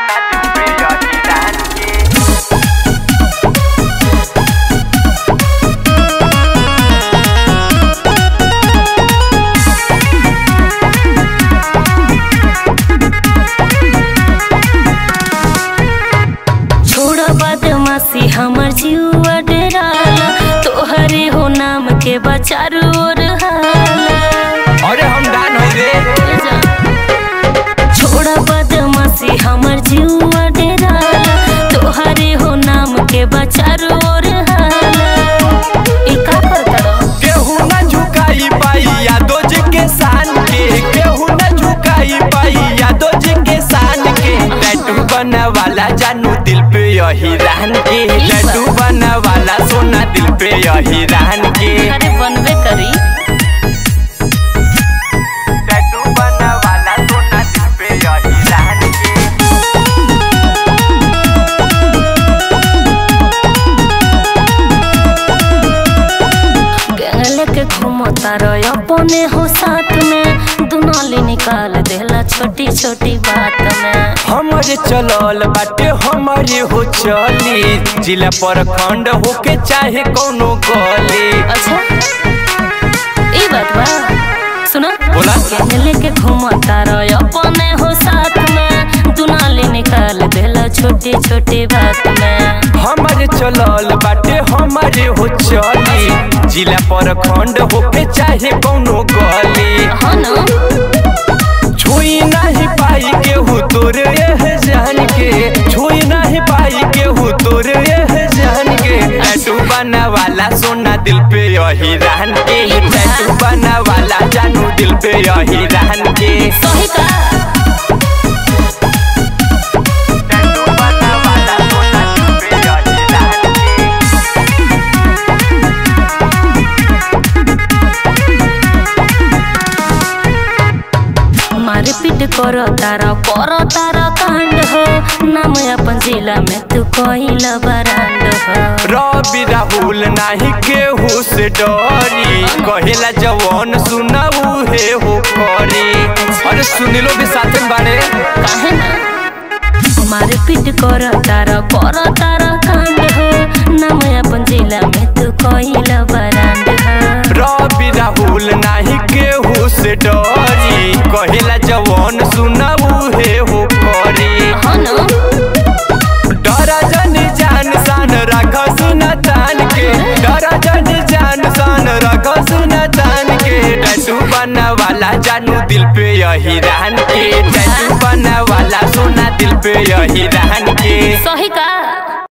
सोना दिल पे यही रहन के। बदमाशी हमर जीवा डेराला, तोहरे हो नाम के बचारू और हाला। अरे हम डान होई रे। छोड़ा बदमाशी हमर जीवा डेराला, तोहरे हो नाम के बचारू और हाला। ई का करता केहू न झुकाई पाई यादो जी के शान के, केहू न झुकाई पाई यादो जी के शान के। लड्डू बना वाला जानू दिल पे यही रहन के, लड्डू बना वाला सोना दिल पे यही रहन के। अरे बनबे करी। लड्डू बना वाला सोना दिल पे यही रहन के। गले के घूमता रह अपने हो साथ में, दुनाली निकाल देला छोटी छोटी बात में। हमारे चलल बाटे हमारे हो चली, जिला पर खंड होके चाहे कोनो गली। अच्छा ई बात बा सुना बोला। गले के घूमता रह अपने हो साथ में, दुनाली निकाल देला छोटी छोटी बात में। हमारे चलल बाटे हमारे हो चली, जिला पर खंड होके चाहे कोनो गली। हाँ ना छुई नहीं पाई केहू तोरे यह जान के, छुई नहीं पाई केहू तोरे यह जान के। लड्डू बना वाला सोना दिल पे यही रहन के, लड्डू बना वाला जानू दिल पे यही रहन के। सही का लड्डू बना वाला सोना दिल पे यही रहन के। मारपीट करो तारा कांड हो, नाम अपन जिला में तू कोइल बरांड हो। रवि राहुल नाही केहू से डरी, कहेला जवान सुना उहे हो करी। अरे सुनिलो भी साथ में बारे काहे ना मारपीट करो तारा कांड हो, नाम अपन जिला में तू कोइल बरांड हो। रवि राहुल नाही केहू से डरी, कहेला जवान सुना उहे हो करी। हाँ ना डरा जन जान शान रख सुना तान के, डरा जन जान शान रख सुना तान के। लड्डू बना वाला जानू दिल पे यही रहन के, लड्डू बना वाला सोना दिल पे यही रहन के। सही का